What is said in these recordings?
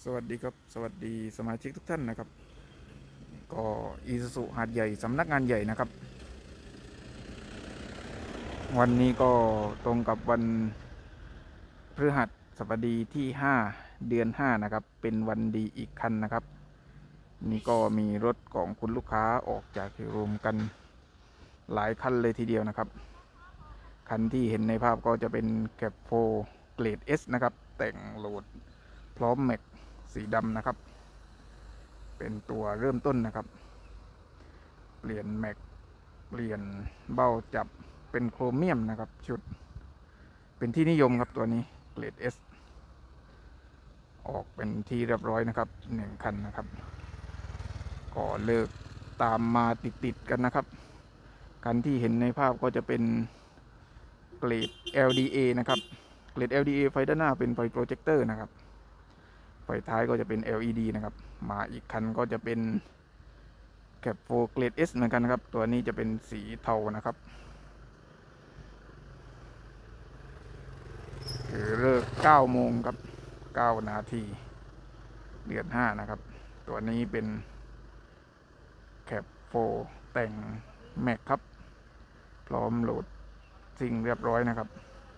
สวัสดีครับสวัสดีสมาชิกทุกท่านนะครับก็อีซูซุหาดใหญ่สำนักงานใหญ่นะครับวันนี้ก็ตรงกับวันพฤหัสบดีที่5 เดือน 5นะครับเป็นวันดีอีกคันนะครับนี่ก็มีรถของคุณลูกค้าออกจากโชว์รูมกันหลายคันเลยทีเดียวนะครับคันที่เห็นในภาพก็จะเป็นแคปโฟเกรด S นะครับแต่งโหลดพร้อมแม็กสีดำนะครับเป็นตัวเริ่มต้นนะครับเปลี่ยนแม็กเปลี่ยนเบ้าจับเป็นโครเมียมนะครับชุดเป็นที่นิยมครับตัวนี้เกรด S ออกเป็นที่เรียบร้อยนะครับ1 คันนะครับก็เลิกตามมาติดกันนะครับคันที่เห็นในภาพก็จะเป็นเกรด LDA นะครับเกรด LDA ไฟด้านหน้าเป็นไฟโปรเจคเตอร์นะครับไฟท้ายก็จะเป็น LED นะครับมาอีกคันก็จะเป็นแคปโฟเกรด S เหมือนกันนะครับตัวนี้จะเป็นสีเทานะครับคือเลิก9 โมงครับ9 นาทีเดือน 5นะครับตัวนี้เป็นแคปโฟแต่งแม็กครับพร้อมโหลดซิ่งเรียบร้อยนะครับ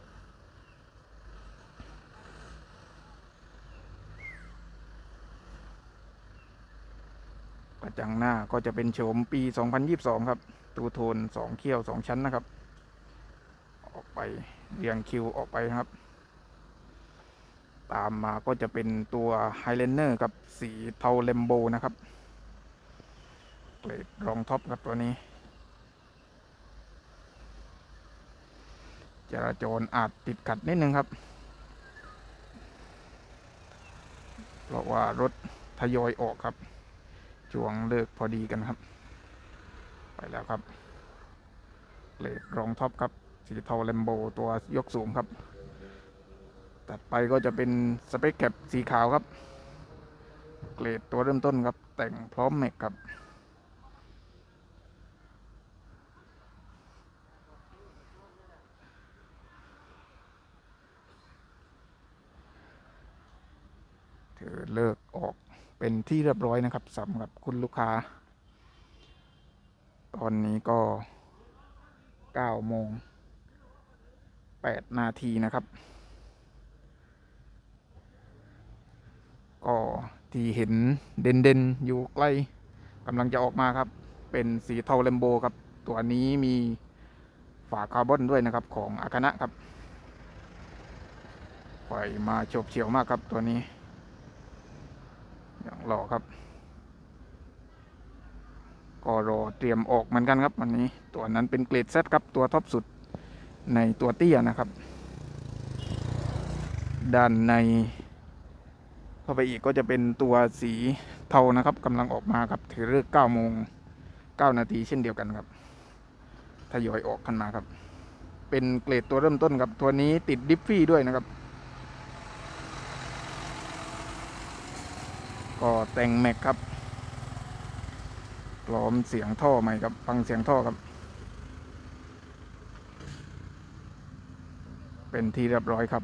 กระจังหน้าก็จะเป็นโฉมปี 2022 ครับตูโทน2 เขี้ยว 2 ชั้นนะครับออกไปเรียงคิวออกไปครับตามมาก็จะเป็นตัวไฮไลเนอร์กับสีเทาเลมโบนะครับเกรดรองท็อปครับตัวนี้จราจรอาจติดขัดนิดนึงครับเพราะว่ารถทยอยออกครับช่วงเลิกพอดีกันครับไปแล้วครับเกรดรองท็อปครับสีเทาเลมโบตัวยกสูงครับตัดไปก็จะเป็นสเปคแคปสีขาวครับเกรดตัวเริ่มต้นครับแต่งพร้อมแม็กครับถือเลิกออกเป็นที่เรียบร้อยนะครับสำหรับคุณลูกค้าตอนนี้ก็9 โมง 8 นาทีนะครับก็ที่เห็นเด่นอยู่ใกล้กำลังจะออกมาครับเป็นสีเทาเลมโบครับตัวนี้มีฝาคาร์บอนด้วยนะครับของอาคานะครับไฟมาโฉบเฉี่ยวมากครับตัวนี้อย่างหล่อครับก็รอเตรียมออกเหมือนกันครับวันนี้ตัวนั้นเป็นเกรดเซตครับตัวท็อปสุดในตัวเตี้ยนะครับด้านในเข้าไปอีกก็จะเป็นตัวสีเทานะครับกำลังออกมาครับถือเลิก9 โมง 9 นาทีเช่นเดียวกันครับทยอยออกกันมาครับเป็นเกรดตัวเริ่มต้นครับตัวนี้ติดดิฟฟี่ด้วยนะครับก็แต่งแม็กครับพร้อมเสียงท่อใหม่ครับฟังเสียงท่อครับเป็นที่เรียบร้อยครับ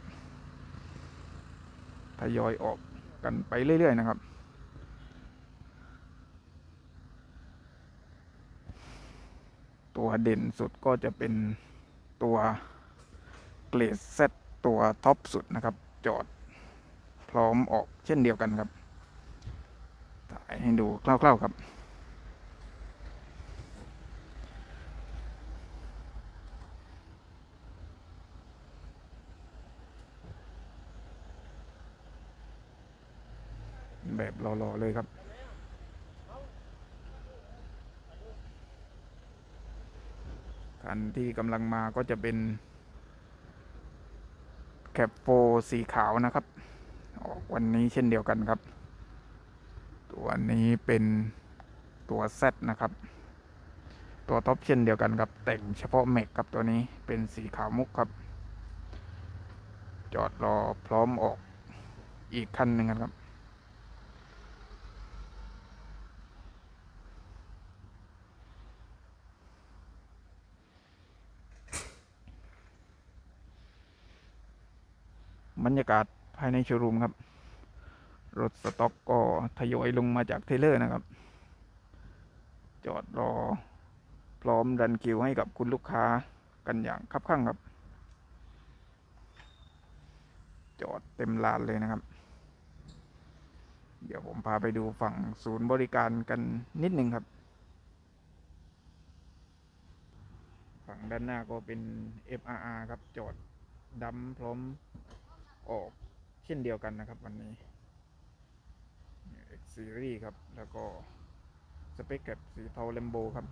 ทยอยออกกันไปเรื่อยๆนะครับตัวเด่นสุดก็จะเป็นตัวเกรดเซตตัวท็อปสุดนะครับจอดพร้อมออกเช่นเดียวกันครับถ่ายให้ดูคร่าวๆครับแบบหล่อๆเลยครับคันที่กำลังมาก็จะเป็นแคปโฟสีขาวนะครับออกวันนี้เช่นเดียวกันครับตัวนี้เป็นตัว Z นะครับตัวท็อปเช่นเดียวกันครับแต่งเฉพาะแม็กครับตัวนี้เป็นสีขาวมุกครับจอดรอพร้อมออกอีกคันหนึ่งครับบรรยากาศภายในโชว์รูมครับรถสต็อกก็ทยอยลงมาจากเทรลเลอร์นะครับจอดรอพร้อมรันคิวให้กับคุณลูกค้ากันอย่างคับคั่งครับจอดเต็มลานเลยนะครับเดี๋ยวผมพาไปดูฝั่งศูนย์บริการกันนิดนึงครับฝั่งด้านหน้าก็เป็น FRR ครับจอดดำพร้อมออกเช่นเดียวกันนะครับวันนี้ X Series ครับแล้วก็สเปคแคปสีเทาแลมโบครับ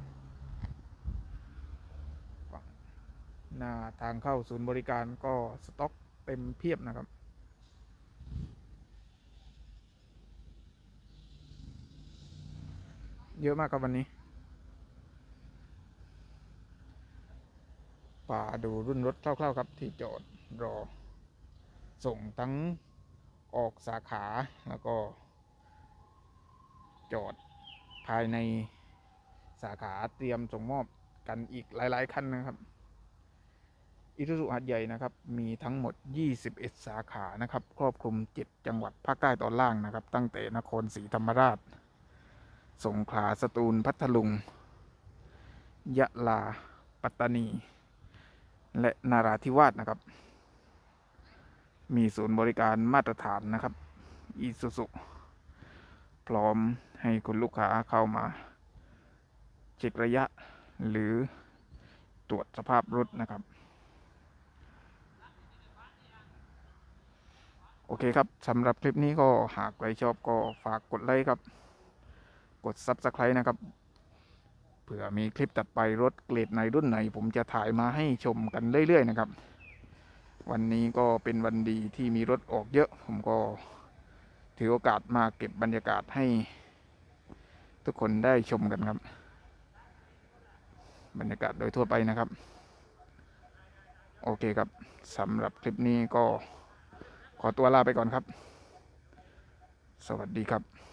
ฝั่งหน้าทางเข้าศูนย์บริการก็สต็อกเต็มเพียบนะครับเยอะมากครับวันนี้ป่าดูรุ่นรถคร่าวๆครับที่จอดรอส่งทั้งออกสาขาแล้วก็จอดภายในสาขาเตรียมส่งมอบกันอีกหลายๆคันนะครับอิซูซุหัดใหญ่นะครับมีทั้งหมด21สาขานะครับครอบคลุม7จังหวัดภาคใต้ตอนล่างนะครับตั้งแต่นครศรีธรรมราชสงขลาสตูลพัทลุงยะลาปัตตานีและนาราธิวาสนะครับมีศูนย์บริการมาตรฐานนะครับอิซูซุพร้อมให้คุณลูกค้าเข้ามาเช็คระยะหรือตรวจสภาพรถนะครับโอเคครับสำหรับคลิปนี้ก็หากใครชอบก็ฝากกดไลค์ครับกด Subscribe นะครับเผื่อมีคลิปตัดไปรถเกรดไหนรุ่นไหนผมจะถ่ายมาให้ชมกันเรื่อยๆนะครับวันนี้ก็เป็นวันดีที่มีรถออกเยอะผมก็ถือโอกาสมาเก็บบรรยากาศให้ทุกคนได้ชมกันครับบรรยากาศโดยทั่วไปนะครับโอเคครับสำหรับคลิปนี้ก็ขอตัวลาไปก่อนครับสวัสดีครับ